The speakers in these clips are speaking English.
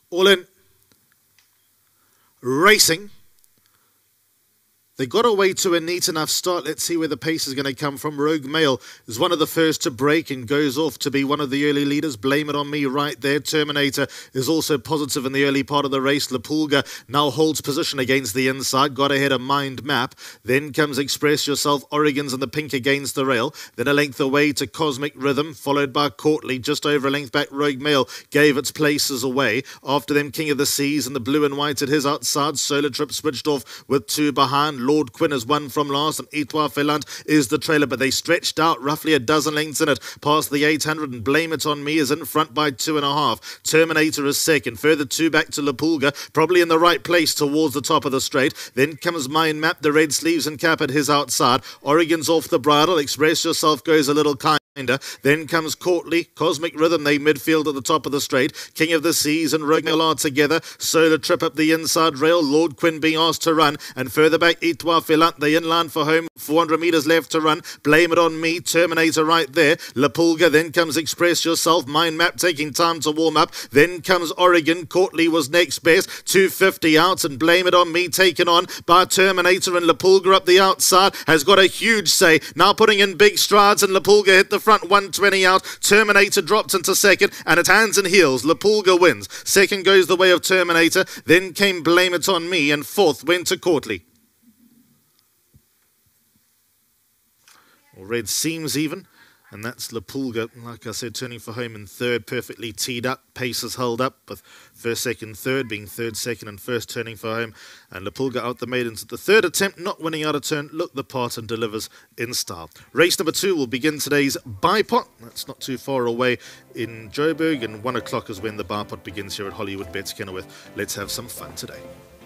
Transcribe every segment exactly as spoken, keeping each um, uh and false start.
All in. Racing. They got away to a neat enough start. Let's see where the pace is going to come from. Rogue Mail is one of the first to break and goes off to be one of the early leaders. Blame It On Me right there. Terminator is also positive in the early part of the race. Lapulga now holds position against the inside. Got ahead of Mind Map. Then comes Express Yourself. Oregon's in the pink against the rail. Then a length away to Cosmic Rhythm, followed by Courtly. Just over a length back, Rogue Mail gave its places away. After them, King of the Seas and the blue and white at his outside. Solar Trip switched off with two behind. Lord Quinn has won from last, and Etoile Felant is the trailer, but they stretched out roughly a dozen lengths in it past the eight hundred, and Blame It On Me is in front by two and a half. Terminator is second, further two back to Lapulga, probably in the right place towards the top of the straight. Then comes Mind Map, the red sleeves and cap at his outside. Oregon's off the bridle. Express Yourself goes a little kind. Then comes Courtly, Cosmic Rhythm, they midfield at the top of the straight. King of the Seas and Rogue Mail are together. Solar Trip up the inside rail. Lord Quinn being asked to run. And further back, Etoile Felant, the inline for home. four hundred metres left to run. Blame It On Me, Terminator right there. Lapulga, then comes Express Yourself. Mind Map taking time to warm up. Then comes Oregon. Courtly was next best. two fifty out, and Blame It On Me taken on by Terminator, and Lapulga up the outside has got a huge say. Now putting in big strides, and Lapulga hit the front, one twenty out. Terminator dropped into second, and it's hands and heels. Lapulga wins. Second goes the way of Terminator. Then came Blame It On Me, and fourth went to Courtly. Well, red seems even, and that's Lapulga, like I said, turning for home in third, perfectly teed up. Pace is held up with first, second, third, being third, second, and first turning for home. And Lapulga out the maidens at the third attempt, not winning out of turn, looked the part and delivers in style. Race number two will begin today's Bipot. That's not too far away in Joburg, and one o'clock is when the Bipot begins here at Hollywood Bets Kenilworth. Let's have some fun today.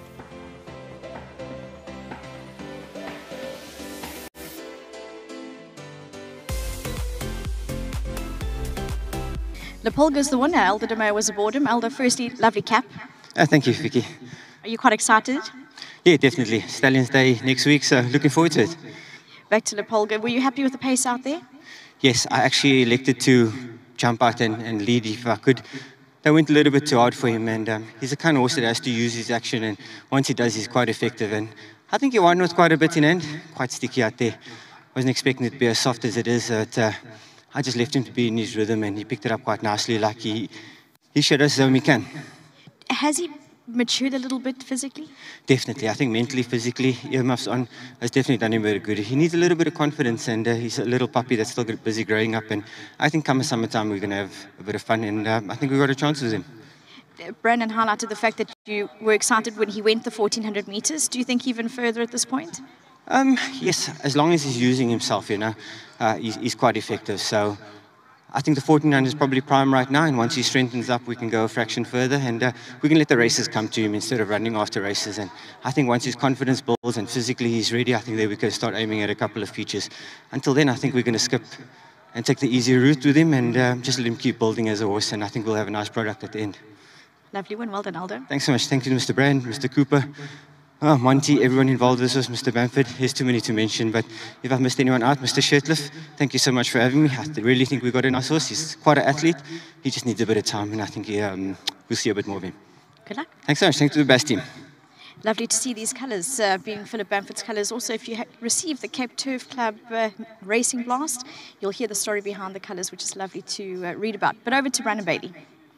Lapulga's the winner. Elder Demer was aboard him. Elder, firstly, lovely cap. Uh, thank you, Vicky. Are you quite excited? Yeah, definitely. Stallions Day next week, so looking forward to it. Back to Lapulga. Were you happy with the pace out there? Yes, I actually elected to jump out and, and lead if I could. That went a little bit too hard for him, and um, he's the kind of horse that has to use his action, and once he does, he's quite effective. And I think he won with quite a bit in end. Quite sticky out there. Wasn't expecting it to be as soft as it is. But, uh, I just left him to be in his rhythm, and he picked it up quite nicely, like he, he showed us when he can. Has he matured a little bit physically? Definitely. I think mentally, physically, earmuffs on has definitely done him very good. He needs a little bit of confidence, and uh, he's a little puppy that's still busy growing up. And I think come summertime, we're going to have a bit of fun, and um, I think we've got a chance with him. Brandon highlighted the fact that you were excited when he went the fourteen hundred metres. Do you think even further at this point? Um, yes, as long as he's using himself, you know, uh, he's, he's quite effective. So I think the fourteen hundred is probably prime right now, and once he strengthens up, we can go a fraction further, and uh, we can let the races come to him instead of running after races. And I think once his confidence builds and physically he's ready, I think then we can start aiming at a couple of features. Until then, I think we're going to skip and take the easy route with him, and uh, just let him keep building as a horse, and I think we'll have a nice product at the end. Lovely win. Well done, Aldo. Thanks so much. Thank you to Mister Brand, Mister Cooper, oh, Monty, everyone involved with this was Mister Bamford. There's too many to mention, but if I've missed anyone out, Mister Shirtliff, thank you so much for having me. I really think we've got a nice horse. He's quite an athlete. He just needs a bit of time, and I think he, um, we'll see a bit more of him. Good luck. Thanks so much. Thanks to the best team. Lovely to see these colours, uh, being Philip Bamford's colours. Also, if you ha receive the Cape Turf Club uh, Racing Blast, you'll hear the story behind the colours, which is lovely to uh, read about. But over to Brandon Bailey.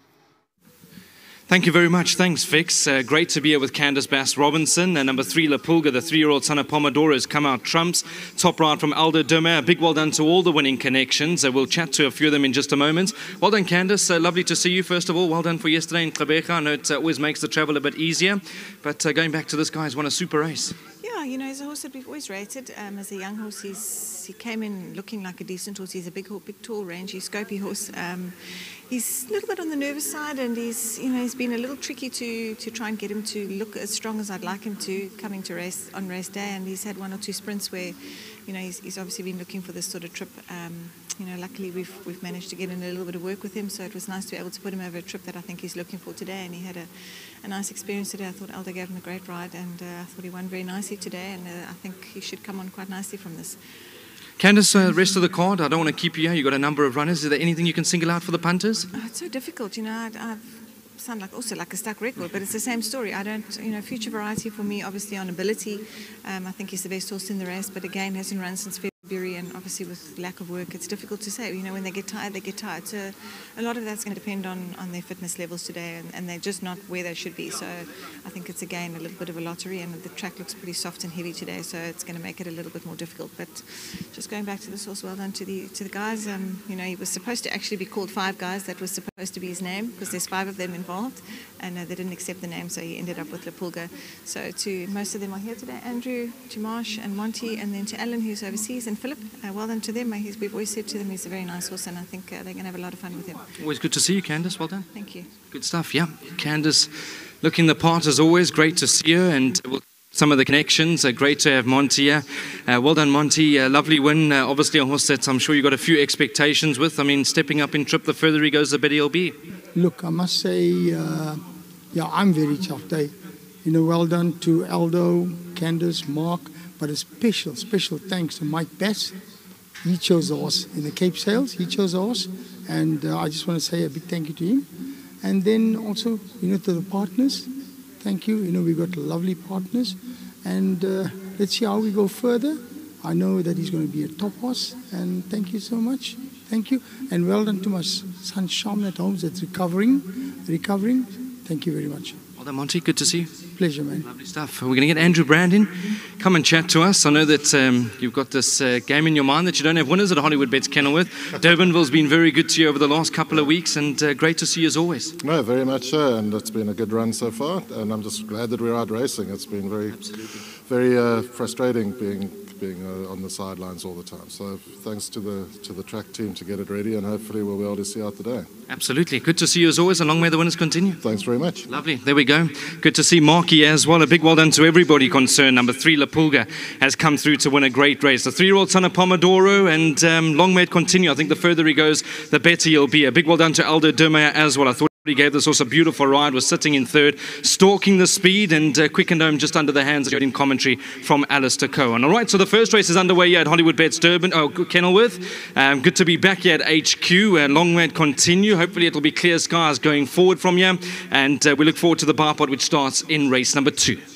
Thank you very much. Thanks, Vix. Uh, great to be here with Candice Bass-Robinson. And number three, Lapulga, the three-year-old son of Pomodoro, has come out trumps. Top ride from Elder Demer. A big well done to all the winning connections. Uh, we'll chat to a few of them in just a moment. Well done, Candice. Uh, lovely to see you, first of all. Well done for yesterday in Gqeberha. I know it uh, always makes the travel a bit easier. But uh, going back to this guy, he's won a super race. Yeah, you know, he's a horse that we've always rated. Um, as a young horse, he's, he came in looking like a decent horse. He's a big, big tall, rangy, scopy horse. Um, he's a little bit on the nervous side, and he's, you know, he's been a little tricky to to try and get him to look as strong as I'd like him to coming to race on race day. And he's had one or two sprints where, you know, he's, he's obviously been looking for this sort of trip. Um, you know, luckily we've we've managed to get in a little bit of work with him, so it was nice to be able to put him over a trip that I think he's looking for today. And he had a, a nice experience today. I thought Elder gave him a great ride, and uh, I thought he won very nicely today, and uh, I think he should come on quite nicely from this. Candice, uh, rest of the card, I don't want to keep you here. You've got a number of runners. Is there anything you can single out for the punters? Oh, it's so difficult, you know. I'd, I've sound like also like a stuck record, but it's the same story. I don't, you know, Future Variety for me, obviously on ability, um, I think he's the best horse in the race, but again, hasn't run since February, and obviously with lack of work, it's difficult to say. You know, when they get tired, they get tired. So a lot of that's going to depend on, on their fitness levels today, and, and they're just not where they should be. So I think it's, again, a little bit of a lottery, and the track looks pretty soft and heavy today, so it's going to make it a little bit more difficult. But just going back to this horse, well done to the to the guys. Um, you know, he was supposed to actually be called Five Guys. That was supposed to be his name, because there's five of them involved, and uh, they didn't accept the name, so he ended up with Lapulga. So to most of them are here today, Andrew, to Marsh and Monty, and then to Alan, who's overseas, and Philip. Uh, well done to them. He's, we've always said to them he's a very nice horse, and I think uh, they're going to have a lot of fun with him. Always good to see you, Candice. Well done. Thank you. Good stuff, yeah. Candice looking the part as always. Great to see her, and we'll some of the connections. Uh, great to have Monty here. Uh, well done, Monty. Uh, lovely win. Uh, obviously a horse that I'm sure you got a few expectations with. I mean, stepping up in trip, the further he goes, the better he'll be. Look, I must say, uh, yeah, I'm very chuffed. Eh? You know, well done to Aldo, Candice, Mark, but a special, special thanks to Mike Bess. He chose the horse in the Cape Sales. He chose the horse, and uh, I just want to say a big thank you to him. And then also, you know, to the partners. Thank you. You know, we've got lovely partners, and uh, let's see how we go further. I know that he's going to be a top horse, and thank you so much. Thank you, and well done to my son Shaman at home that's recovering, recovering. Thank you very much. Well done, Monty. Good to see you. Pleasure, man. Lovely stuff. We're going to get Andrew Brand in. Come and chat to us. I know that um, you've got this uh, game in your mind that you don't have winners at Hollywood Bets Kenilworth. Durbanville's been very good to you over the last couple of weeks, and uh, great to see you as always. No, very much so, and it's been a good run so far, and I'm just glad that we're out racing. It's been very, Absolutely. very uh, frustrating being being uh, on the sidelines all the time. So thanks to the to the track team to get it ready, and hopefully we'll be able to see out the day. Absolutely. Good to see you as always, and long may the winners continue. Thanks very much. Lovely. There we go. Good to see Marky as well. A big well done to everybody concerned. Number three, Lapulga, has come through to win a great race. The three-year-old son of Pomodoro, and um, long may it continue. I think the further he goes, the better he'll be. A big well done to Aldo Durmeyer as well. I thought he gave this horse a beautiful ride, was sitting in third, stalking the speed, and uh, quickened home just under the hands in commentary from Alistair Cohen. All right, so the first race is underway here at Hollywood Bets Durban, oh, Kenilworth. Um, good to be back here at H Q. Uh, long may it continue. Hopefully it'll be clear skies going forward from here, and uh, we look forward to the bar pot, which starts in race number two.